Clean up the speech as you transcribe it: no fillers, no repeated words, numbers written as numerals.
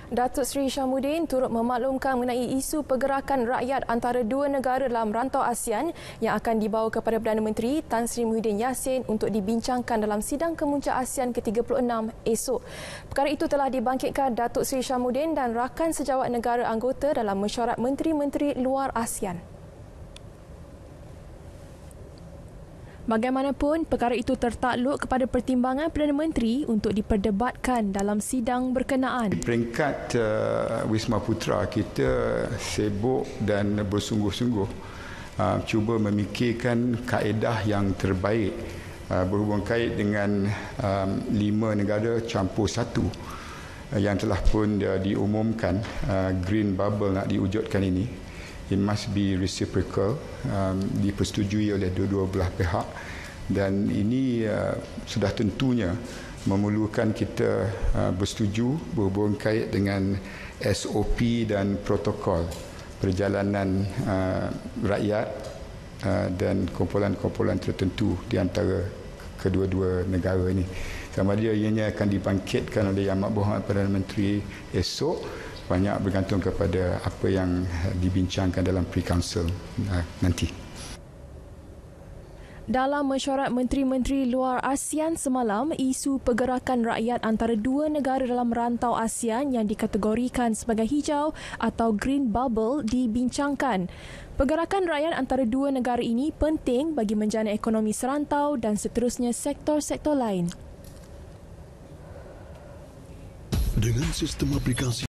Datuk Seri Syamudin turut memaklumkan mengenai isu pergerakan rakyat antara dua negara dalam rantau ASEAN yang akan dibawa kepada Perdana Menteri Tan Sri Muhyiddin Yassin untuk dibincangkan dalam sidang kemuncak ASEAN ke-36 esok. Perkara itu telah dibangkitkan Datuk Seri Syamudin dan rakan sejawat negara anggota dalam mesyuarat Menteri-Menteri Luar ASEAN. Bagaimanapun, perkara itu tertakluk kepada pertimbangan Perdana Menteri untuk diperdebatkan dalam sidang berkenaan. Peringkat Wisma Putra, kita sibuk dan bersungguh-sungguh cuba memikirkan kaedah yang terbaik berhubung kait dengan 5 negara campur satu yang telah pun diumumkan Green Bubble nak diwujudkan ini. It must be reciprocal, dipersetujui oleh dua-dua belah pihak, dan ini sudah tentunya memerlukan kita bersetuju berhubung kait dengan SOP dan protokol perjalanan rakyat dan kumpulan-kumpulan tertentu di antara kedua-dua negara ini. Sama dia ianya akan dibangkitkan oleh Yang Amat Berhormat Perdana Menteri esok, banyak bergantung kepada apa yang dibincangkan dalam pre-council nanti. Dalam mesyuarat Menteri-Menteri Luar ASEAN semalam, isu pergerakan rakyat antara dua negara dalam rantau ASEAN yang dikategorikan sebagai hijau atau Green Bubble dibincangkan. Pergerakan rakyat antara dua negara ini penting bagi menjana ekonomi serantau dan seterusnya sektor-sektor lain. Dengan sistem aplikasi